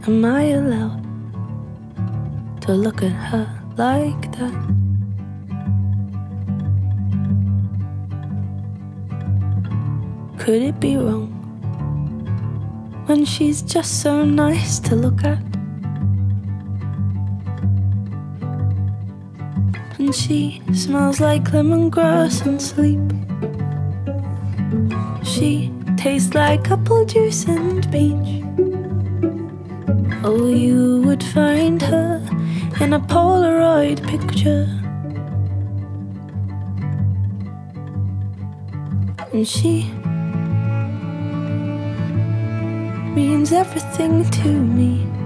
Am I allowed to look at her like that? Could it be wrong when she's just so nice to look at? And she smells like lemongrass and sleep. She tastes like apple juice and beach. Oh, you would find her in a Polaroid picture. And she means everything to me.